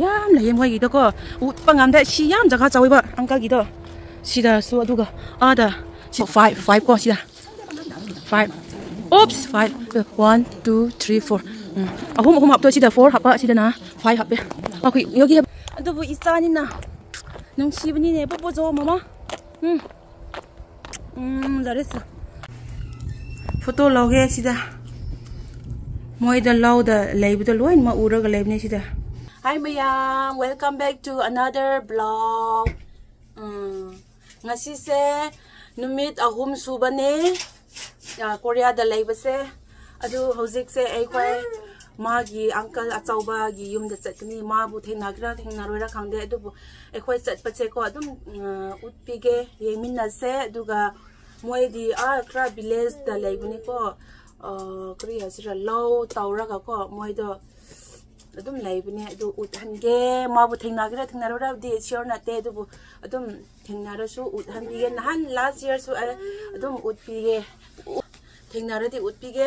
ꯌꯥꯝ ꯂꯩꯌꯦ ꯃꯣꯏꯒꯤꯗꯀꯣ ꯎꯠꯄ ꯉꯝꯗꯦ ꯁꯤ ꯌꯥꯝ ꯖꯒꯥ ꯆꯥꯎꯋꯦꯕ ꯑꯪꯀꯜꯒꯤꯗꯣ 시다수 아두가 아다 5 거 시다 5 oops 5 1 2 3 4 아홈 합도 시다 4 합바 시다나 5 합배 아 그 여기 아두부 이싸니나 농시분이네 뽀뽀줘 마마 잘했어 포토 라우게 시다 모이다 라우다 레이브도 로인마 우러가 레이브네 시다 Hi mayam, welcome back to another vlog. Ngasi se numit ahum subane Korea da leibase adu hojik se aikhoi magi uncle achauba gi yum da chatni ma bu thengnagra thengnaroira khangde adu aikhoi chatpache ko adum utpige yemin na se aduga moi di kra village da leibani ko kri hasira low tawra ga ko moi do adum leibani adu uthange ma bu thengnagra thengnaroira di sure na te adu adum thengnarosu uthanbige nahan last year su adum utpige thengnaradi utpige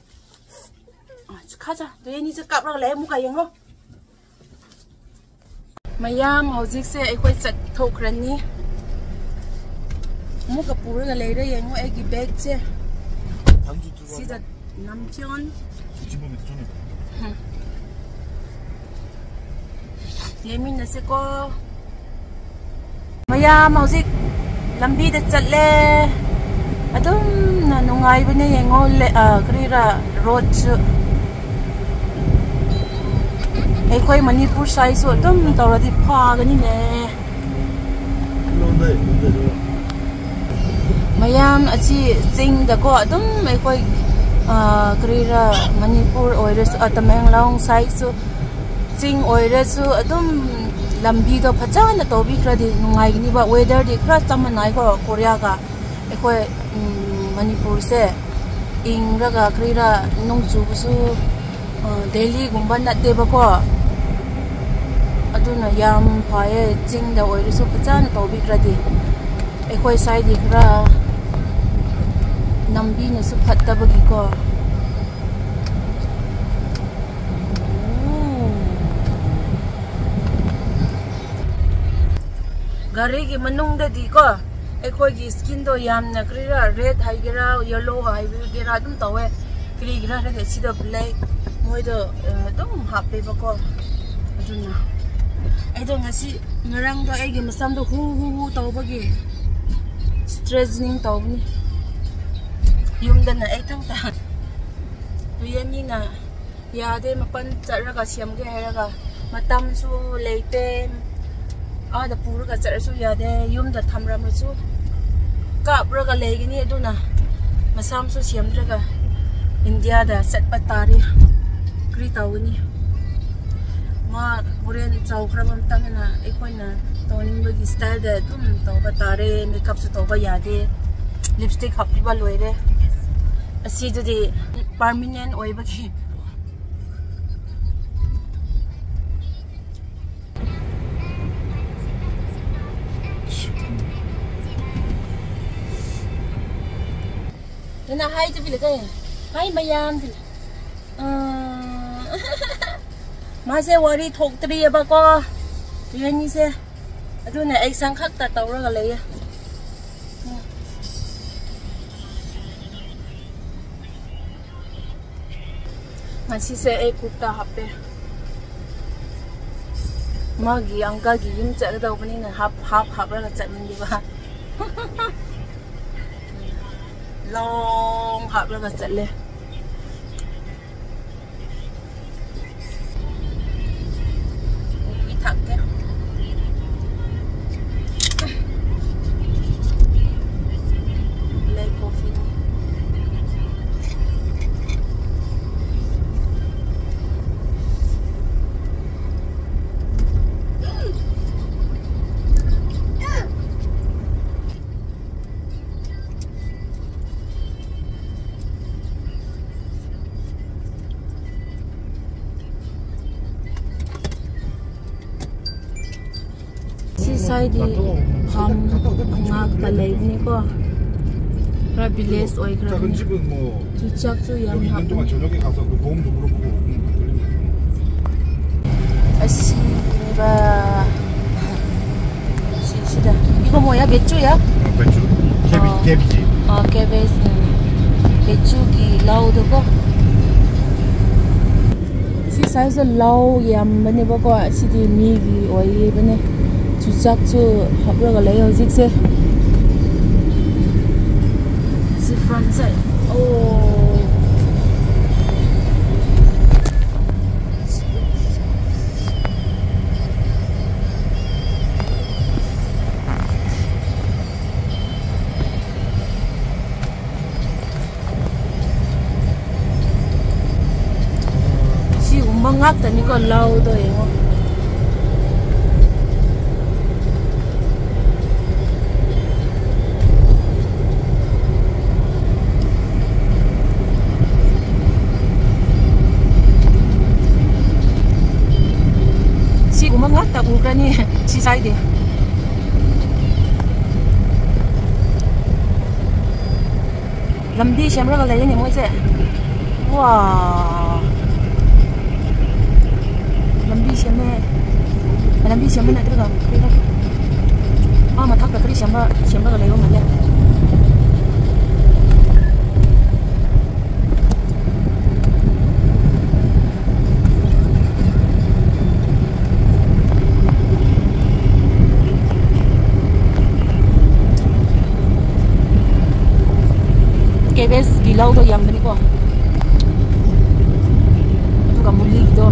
가자 너희니 저 까불어 래 무가 영어 mayam hojikse aikoi chat thokrani muka puraga leira yengo egi bag che sida namjon yemin na se ko mayam hojik lambi da chatle adum na nungai bane yengo le krira road Ekoi Manipur side so dum tawradi phagani ne mayam achi ching da ko dum ekoi krira Manipur oires Tamenglong side so ching oires so dum lambi do phajana to bi kradi nungai ni ba weather di kra chamanai ko Korea ga ekoi Manipur se ingraga krira nungchu su Delhi gumba natte ba ko aduna yam phaye chingda oirisu phachana tobi kradi ekoi side ikra nambi na su phattabagi ko gari gi manung da di ko ekoi gi skin do yam na krira red haigera yellow haigera dum tawe kri gira re sida black moido dum happy ba ko aduna Aida ngasi ngarang do egi masam do hu tawbagi straightening tawbni yumda na ai thang ta tuyani na yade mapan charaga siamge heraga matam su leite ada puraga charasu yade yumda thamram su kapraga legini aduna masam su siamdraga India da satpa tari kri tawni ma Korean chau khrabam tangna ekoina toning bagi style da tum tawba tare makeup su tawba yade lipstick hapiba loire asi jodi permanent oi bagi na hai tu bila kai hai mayam tu Mase wari thok tri ba ko tuyani se aduna ai sang khak ta tawra ga leya masi se ai kurta happe magi angka gi yim cha da bani na hap ra cha min di ba long hap ra ga cha le Side ham ngak ta leibni ko ra village oi kra 작은 집은 뭐 주착주 양 한 동안 저녁에 가서 그 보험도 그렇고 아시 뭐야? 배추야? 배추. 캐비지. 캐베지. 배추기 라우드고. 시 사이즈 라우 얌만에 보고 시디 미기 오이번에 주작주 합러가 레요 직세. 시 프런트 사이드. 오. Mangap tadi ko lau to eh. Si mangap tak bukan ni si saya dia. Lambi siapa kalau ni mau je? Wah. Lambi siapa nak terus kau? Mata tak kiri siapa kalau lewat mana? Kebes gilau tu yang ni ko. Itu kamu lihat tu.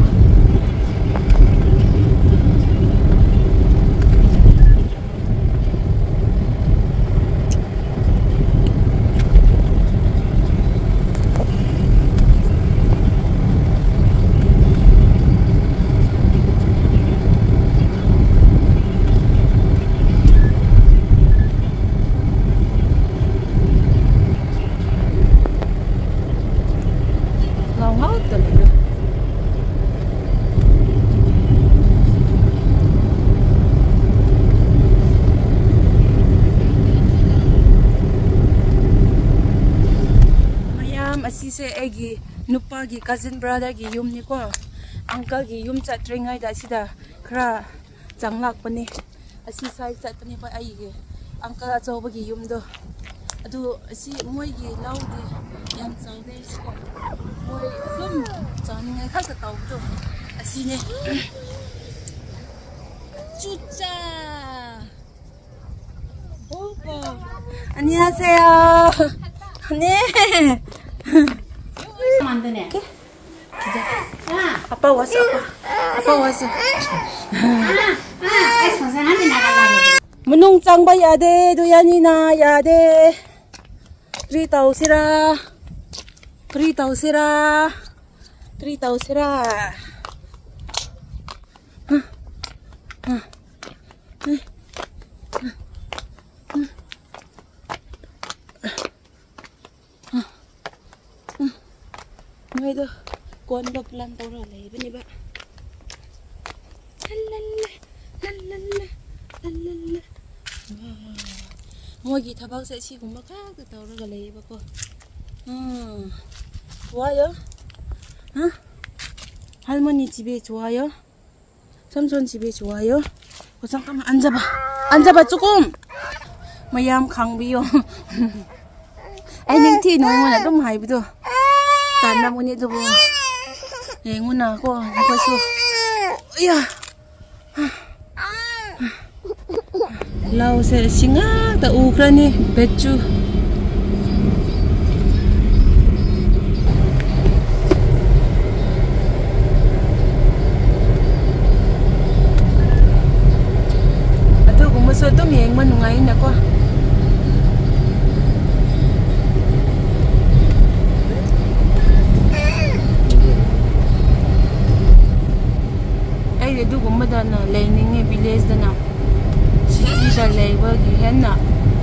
Asise egi nupa gi cousin brother gi yum ni ko uncle gi yum chat ringai da sida khra changlak pani asi sai chat pani pa ai gi uncle achoba gi yum do adu asi moi gi lau di yam chang de ko moi dum chaningai kha ta taw do asi ne chucha opa 안녕하세요. 네. 만드네. 아빠 왔어. 아빠 왔어. 선생한테 나가려고. 문홍장 봐야 돼. 도연이나 야 돼. 그리 따오시라. 그리 따오시라. 그리 따오시라. Ngay đó con đập lan tàu rồi lấy bên này bạn ngồi gì thà bác sẽ chỉ cùng bác khác từ tàu rồi lấy bác con 좋아요? 응? 할머니 집에 좋아요? 삼촌 집에 좋아요? 잠깐만 앉아봐 앉아봐 조금 마얌 강비요 anh thì nói mà cũng hay bữa tan năm cái này rồi ngôn nào có số ya lau sẽ singa ta Ukraine 배추 ato kung masod to miyeng manungay na ko du gumma da na learning village da na city da level gi hen na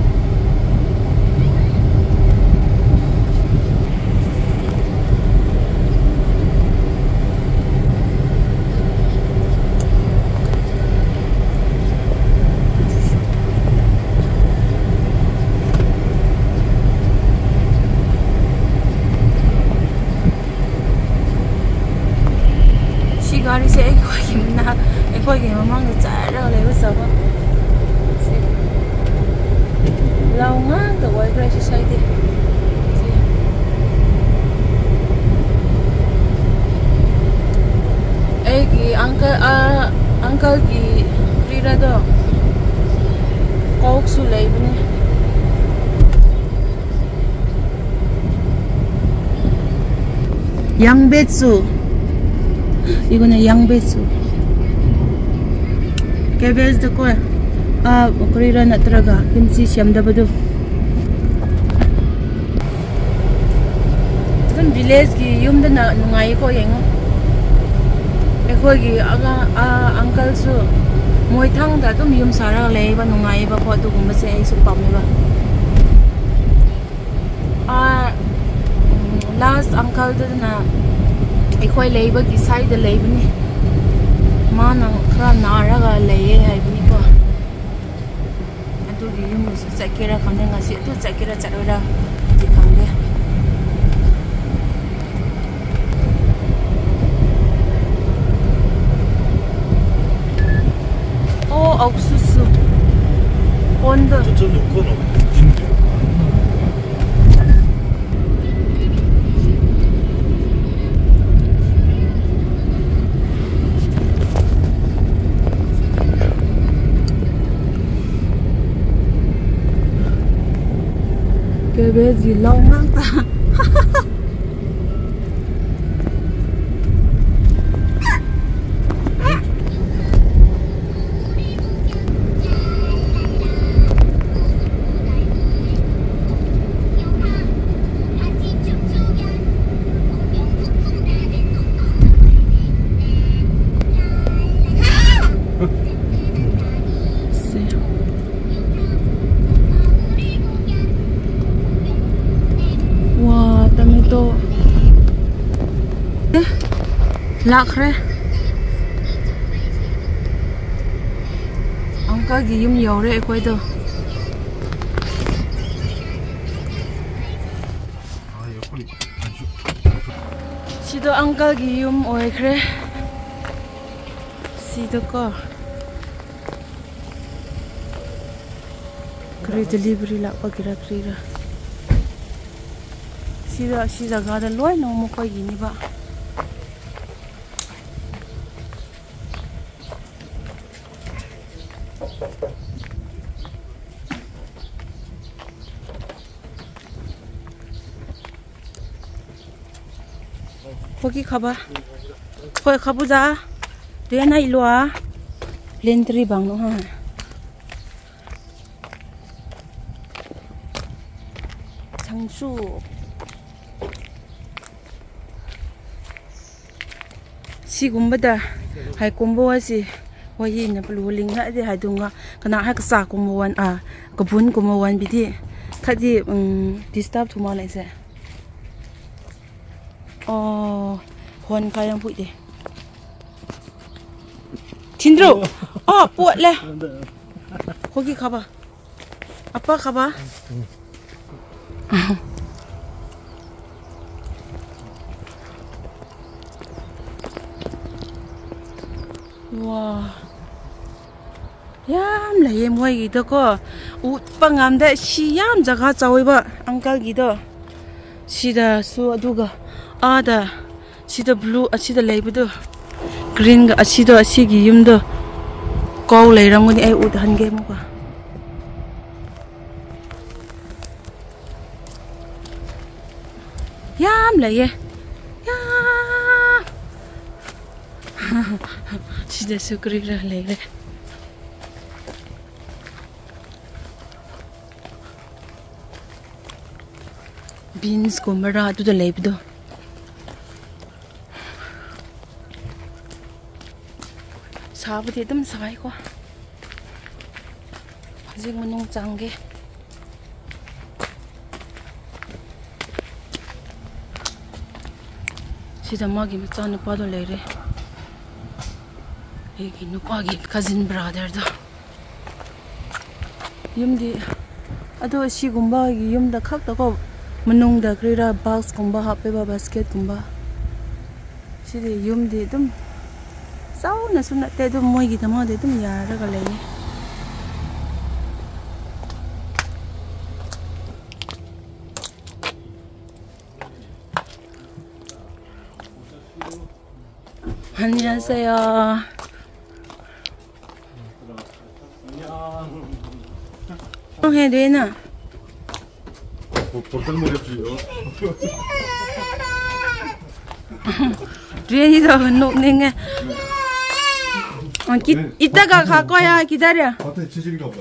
시간이 세 거기 있나 거기 mamang nó chạy ra lấy bây giờ lau ngang the way crazy side egi uncle gi krira do coke su lei bane 양배추 이거는 양배추 cabbage 도 거야 아 그리라 나트라가 김치 샴다바도 좀 village 기 юм다 누가이 거 잉어 에코기 아가 uncle 수 모이 탕다 좀 юм 사라 레이바 누가이 바 거 두고면서 에이수 빠메바 아 last uncle dana ekhoi leiba gi side leibani mana khra naraga leye haibani ko adu gi yum su chakira khane ngasi tu chakira charora ji khangde o oksusu ponda 저는 그거는 진짜 cái bé gì lâu lắm ta lạc re ông có gì dùng dầu re quay từ si do ông có gì dùng oi re si do có kre delivery lạc pa kira kira si do ga da loi no mo ko gi ni ba 거기 가봐. 거기 가보자. 레나 일로 와. 렌트리 방노하. 장수. 시군보다 할 공부하지. 와이는 블루링 하지 하동가. 그나 학사 공무원 그분 공무원 비디. 카지 디스터브 투마레세. hồn khai đang bụi đi chín rượu buồn lẹ 거기 가봐 아빠 가봐 와 얌 라예 뭐이 기도 거 우빵암데 시얌 자가 자오이바 앙칼 기도 시다 수 아두가 아다 시다 블루 아시다 레이브도 그린가 아시다 아시기 юм도 거울 레이랑고니 아이 우드 한개 먹어 얌 레예 야 시다 수그리라 레이레 빈스 고마라 아두다 레이브도 사부디 좀 사이고 아직 문ung 짱게 시다마기 맞자 누파도 레이레 여기 누파기 카진 브라더도 юм디 아도 시군바기 юм다 칵다고 문ung다 그리라 박스 군바 하페바 바스켓 군바 시디 юм디 좀 싸우는 순간 때도 뭐이기 때문에 좀 야라가 레이 안녕하세요. 해 되나? 볼땐 모르겠지요. 류엔이도 녹는게. 이따가 갈 거야. 기다려. 밭에 치질인가 보다.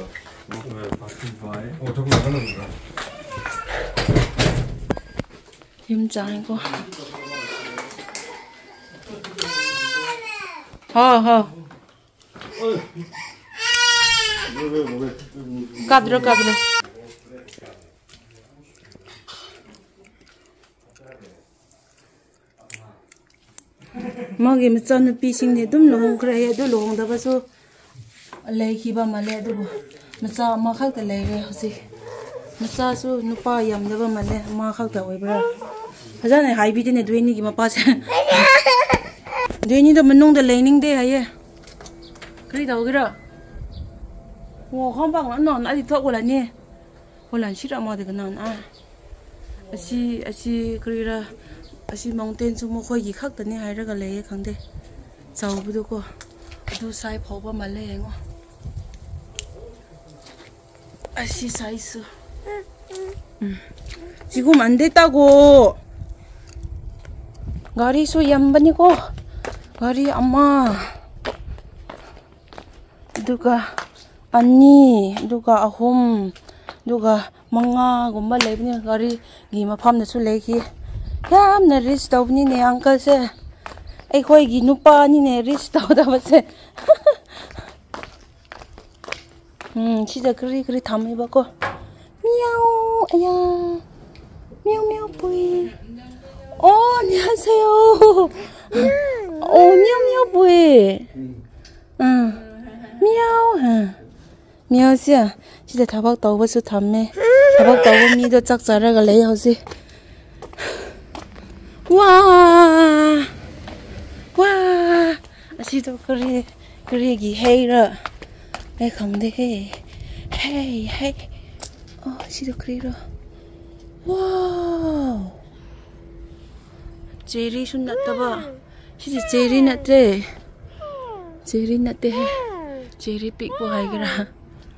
자꾸 나가는 거야. 임장이고. 허. 까들어. मगे मचानुपीसिंने दुम लुहोंग्रे अदु लुहोंदबसु लेखिबा माले अदु मचा मा खक्ता लेरे हसि मचासु नुपा यामदबा माले मा खक्ता ओइब्रा फजाने हाइबिदिने दुइनी गी मपासे दुइनी द मनुंग द लेनिंग दे हाये करि दौगिरा वो खंबांग नन आदि थोगलानि होलान सिरा मादे गनान असी करिरा असी माउंटेन सु मखोई खक्तनी हाइरगा लेये खंदे चाउबदु को अदु साइ फौबा माले हेंगो असी साइसु 지금 안 됐다고 가리 수 얌바니고 가리 엄마 누가 아니 누가 아홈 누가 망아 곰바 레브니 가리 기마 팜나수 레기 ꯌꯥꯝꯅ ꯔꯤꯁ ꯇꯧꯕꯅꯤꯅꯦ ꯑꯪꯀꯜꯁꯦ ꯑꯩꯈꯣꯏꯒꯤ ꯅꯨꯄꯥꯅꯤꯅꯦ ꯔꯤꯁ ꯇꯧꯗꯕꯁꯦ 시다 그리 담해봐고 미야오 아야 미야오 보이 안녕하세요 미야오 보이 미야오 미야오시야 시다 다박 떠버서 담해 다박 떠버 미도 짝 자라가 레이 하지 와 아시도 그리기 헤이라 내 감대 헤이 시도 그리라 와 제리 순났다봐 시지 제리 났대 제리 픽보 하이그라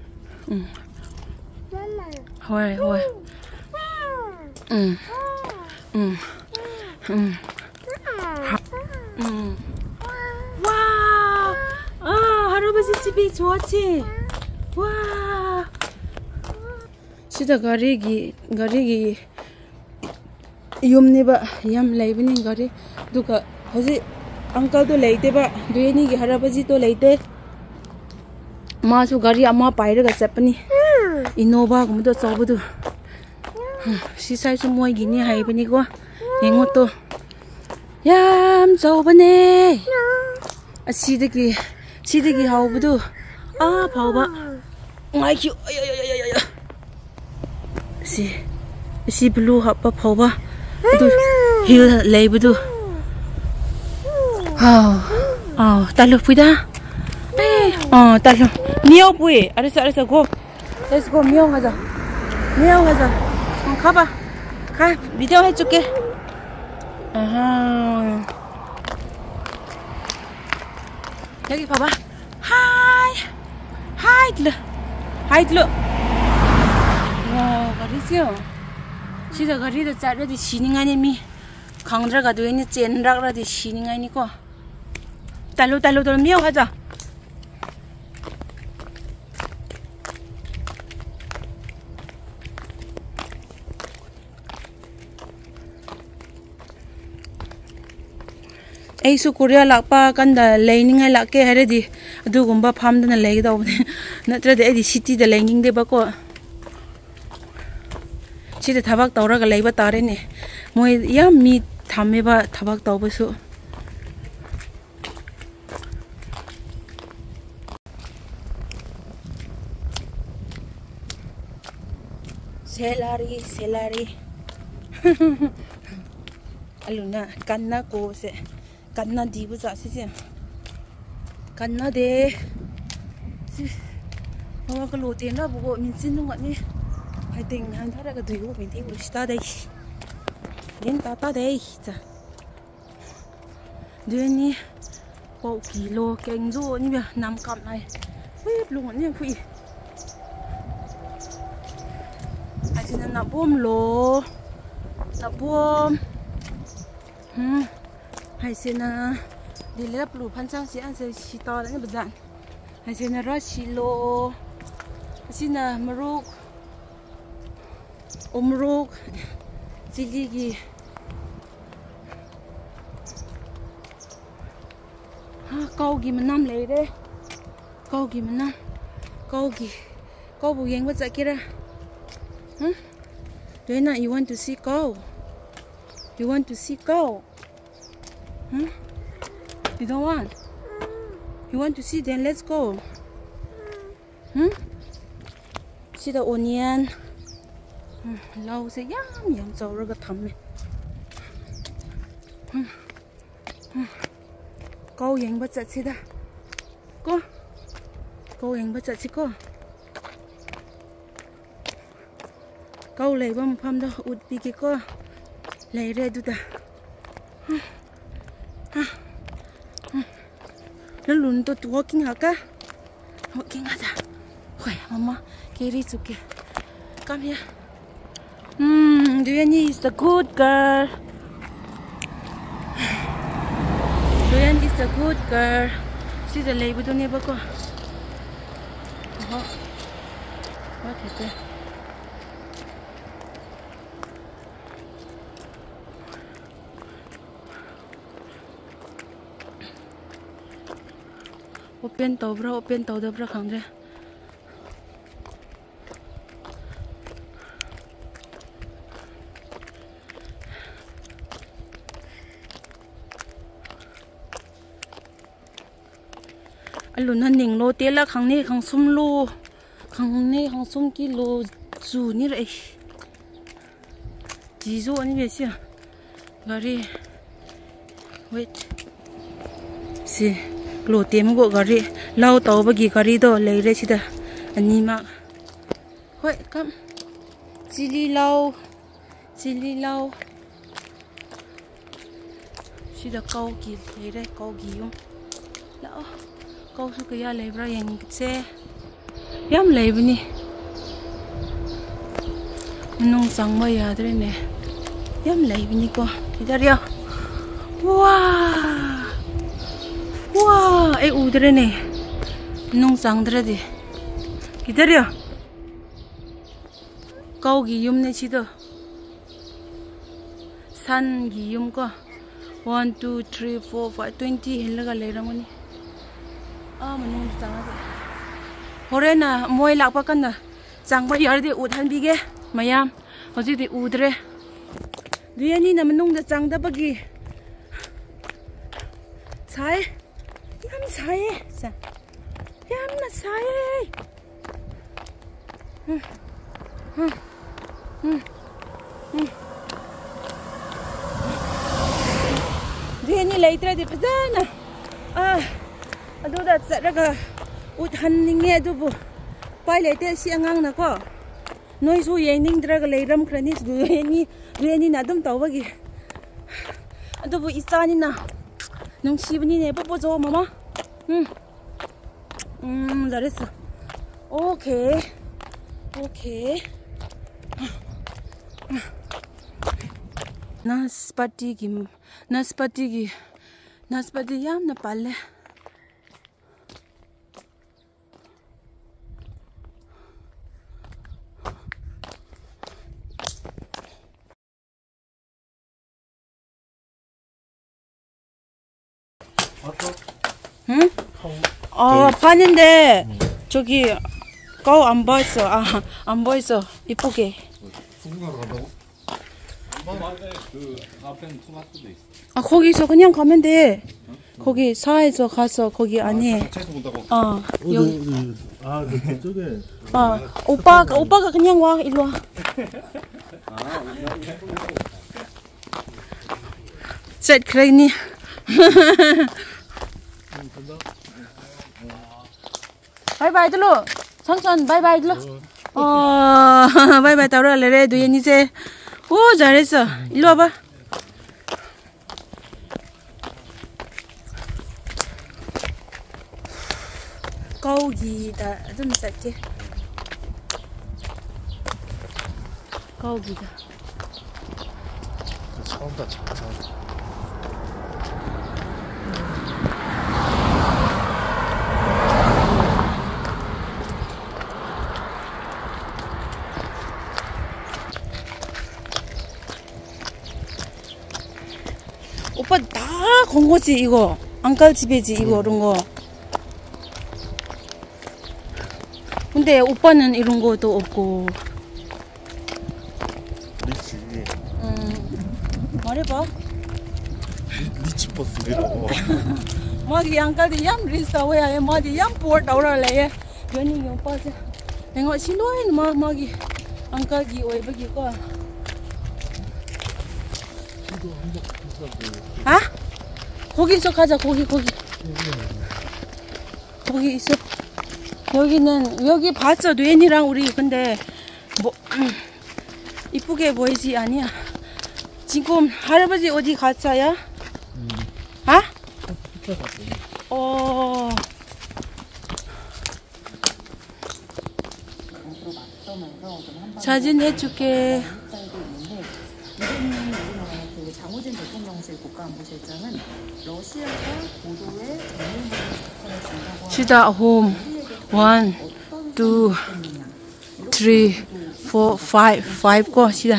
호이 와, 할아버지 집이 좋았지? 와, 시다 가리기 염네바 얌 레이브닝 가리 누가 하지 अंकल तो लेते बा दुएनी की 할아버지 तो लेते मासु गाड़ी अमा पाइरगा चपनी इनोवा गुमदो चाबदु सिसाइसु मोइगिनी हाइबनिको येंगो तो याम चाबने सिदगी हाउबदु आ फाउबा ngaikyu si blue happa phauba adu hill leibdu talo puida talo miao pui arisa go let's go miao 가자 가봐 가 비디오 해줄게 여기 봐봐 하이 들러 와 가리지요 시다 가리도 짜르디 시닝아니 미 강드라가 되니 젠락라디 시닝아니고 달로 미어 가자 에이수 코리아 락파 간다 레이닝 해 락게 하레디 아두곰바 팜드나 레이다 오네 나트라데 에디 시티데 레이닝 데바고 시데 타박 떠라가 레이바 따레네 모이 야미 담메바 타박 떠버수 셀라리 알루나 깐나 고세 깐나 디부자 시지 깐나데 그 로테나 보고 민진는 거니 하여튼 한 타라가 되고 민티 우리스타데 닌 따따데 자 되니 Bộ kilo kênh rô như bây giờ nằm cặp này huyết luôn nha quý. Ai xin là bom lô là bom hay xin là đi lắp lù phan sang sẽ ăn sẽ to đấy như bây giờ. Hay xin là rau xì lô, xin là maruk umruk chili gì câu gì mà năm lấy đấy, câu gì mà năm, câu gì, câu bù yên quá chạy kia ra, đấy nè, you want to see câu, you want to see câu, you don't want, you want to see then let's go, see the onion, lâu sẽ yam dầu rồi cái thầm này. Câu yên bắt chặt da, câu yên bắt chặt cô, câu lấy bom pham đó út bị cái cô, lấy ra đu ta, nó lún tôi walking hả cả, walking hả ta, khỏe mama, carry chụp kìa, come here, Duyan is a good girl. Duyan is a good girl. See the label don't ever go. What happened? Open tàu đâu không ra. Luôn hắn nỉnh lô tê là khang này khang sum lô, khang này khang sum ki lô dù như vậy, chỉ dù như vậy chứ, gari, wait, see, lô tê mà gọi gari, lau tàu bao gì gari đó lấy ra chứ đó, anh em ạ, wait, come, chili lau, chứ đó câu gì lấy ra câu gì không, lão. Câu số kia lấy ra yang xe, yam lấy bên này, nông sản mới à đây nè, yam lấy bên này cô, kita dia, wow, u đây nè, nông sản đây đi, kita dia, câu gì yum này chỉ đó, san gì yum cô, 1, 2, 3, 4, 5, 20 hình là cái lấy ra bên này. Mình chẳng là hồi đấy nè môi lạc bao cân nè chẳng bao giờ thì út hành bị ghê mà yam hồi gì thì út đấy đuôi anh nè mình nung được chẳng đã bao gì sai yam sai yam là sai đuôi anh lấy ra thì bây giờ nè aduh sẽ ra cái út hành nghe đó bu, phải lấy tiền xí ngang nè cô, nói số yên ninh ra cái lấy ram cái này đuôi anh nè đâm tàu vậy, aduh bu ít ra nè, nông xí bên này bố cho mama, 잘했어, okay, naspati yam na pale. 파는데 저기 거 안 보였어. 안 보였어. 이쁘게. 그 앞에는 토마토도 있어. 거기서 그냥 가면 돼. 거기 사에서 가서 거기 안에. 차에서 본다고. 여기. 그쪽에. 오빠가 그냥 와. 일로 와. 셋 그러니. 바이바이 들로. 천천 바이바이 들로. 바이바이 따라 레레 두연 이제. 오 잘했어. 일로 와봐. 거기다 좀 쌀게. 거기다. 사온다 참. 오빠 다 건 거지 이거. 안깔 집에지 이거 이런 거. 근데 오빠는 이런 것도 없고. 리치. 말해봐. 리치 버스래요. 마기 안깔 디 얌 리스타 왜야 마디 얌 포트 나오라래. 연이 오빠지. 내가 신도인 마기 안깔기 오이버기 거. 아? 거기 있어 가자 거기 있어. 여기는 여기 봤어 뇌니랑 우리 근데 뭐 이쁘게 보이지 아니야. 지금 할아버지 어디 갔어요? 아? 사진 해줄게. 장호진 대통령실 국가안보실장은 러시아가 고도의 정밀무기 준다고 시다 홈 1, 2, 3, 4, 5 거 시다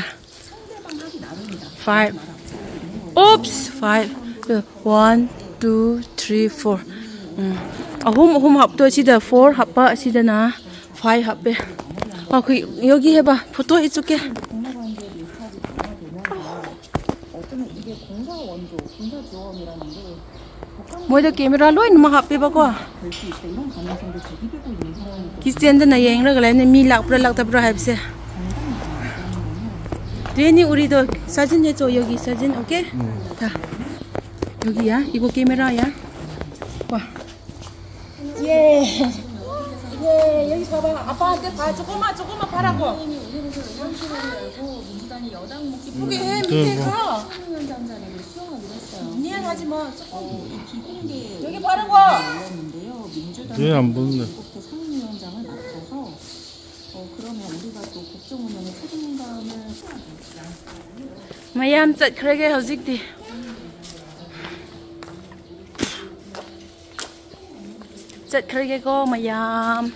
5 oops 5 1, 2, 3, 4 홈 합도 시다 4 합바 시다나 5 합배 그 여기 해봐 포토 해줄게. 이게 공사 원조, 공사 지원이라는 게 뭐이도 카메라 로이 뭐 합배 봐고 될 수 있다 이런 가능성도 제기되고 있는 상황이고 키스텐데 나 여행을 가려네 미락 브라 합세. 레니 우리도 사진 해줘 여기 사진 오케이? 자 여기야 이거 카메라야. 와. 예 여기 봐봐 아빠한테 봐 조금만 봐라고. 민주당이 여당 목표 이쁘게 해 밑에 가. 위원장 자리를 수용하기로 했어요. 미안하지 마. 이 비공개 여기 바르고. 열렸는데요. 민주당이 왜안 보는데? 국회 상임위원장을 맡아서 그러면 우리가 또 국정 운영의 책임감을 mayam ꯆꯠꯈ꯭ꯔꯒꯦ ꯍꯧꯖꯤꯛꯇꯤ. ꯆꯠꯈ꯭ꯔꯒꯦꯀꯣ mayam.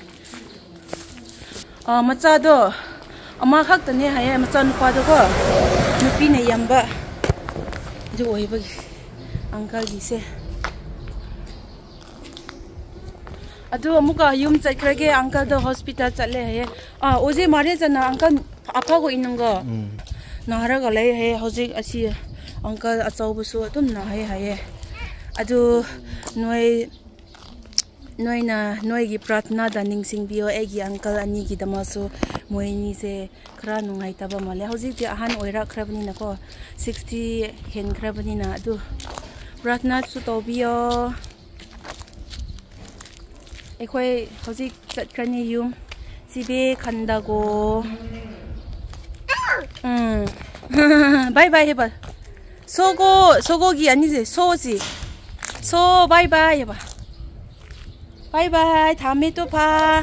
ꯃꯆꯥꯗꯣ ꯑꯃꯈꯛꯇꯅꯦ 하ye मचा नुपादोको नुपीने यamba जो ओइबगी अंकल गिसे अदु अमुका युम चखरगे अंकल द हॉस्पिटल चले है ओजे मारे जना अंकल आफा को इनंगो नारा गले है हौजिक असि अंकल अचौबसु तुम ना है अदु नोइना नोइगी प्रार्थना दा निंगसिंग बियो एगी अंकल अनि की दमासु मोइनी से खरा नुंगाइ तबा माले हौजिक दि अहान ओइरा खरबनी नको 60 हेन खरबनी ना अदु प्रार्थना सु तोबियो एखोइ हौजिक चटखरनी युम सिबे खंदागो बाय बाय हेबा सो고기 아니지 소지 소 바이바이 해봐 바이바이 다음에 또 봐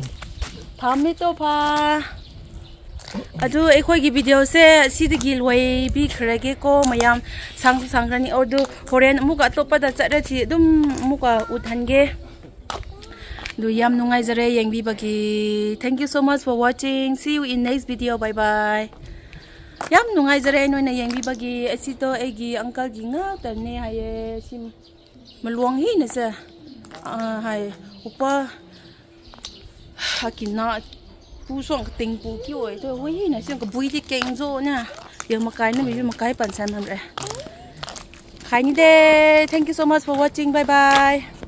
아주 에코기 비디오세 시드기 로이비 그러게고 마얌 상상하니 어두 호렌 무가 또빠다 짜라지 좀 무가 우탄게 누얌 누가이저레 옌비바기 thank you so much for watching see you in next video bye bye 얌 누가이저레 노이나 옌비바기 에시도 에기 앙칼기 ngaktane haye sim maluanghi nese hai opa hakina pu song ting pu ki oi to wi na sim ka bui di keng zo na yo makai na mi makai pan san ham re khai ni de thank you so much for watching bye bye